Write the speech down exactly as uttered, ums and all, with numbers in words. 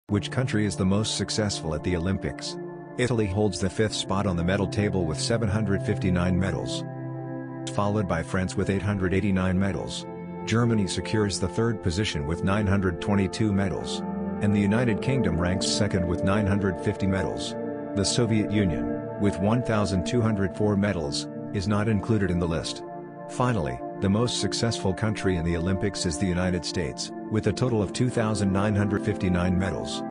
Which country is the most successful at the Olympics? Italy holds the fifth spot on the medal table with seven hundred fifty-nine medals, followed by France with eight hundred eighty-nine medals. Germany secures the third position with nine hundred twenty-two medals, and the United Kingdom ranks second with nine hundred fifty medals. The Soviet Union, with one thousand two hundred four medals, is not included in the list. Finally, the most successful country in the Olympics is the United States, with a total of two thousand nine hundred fifty-nine medals.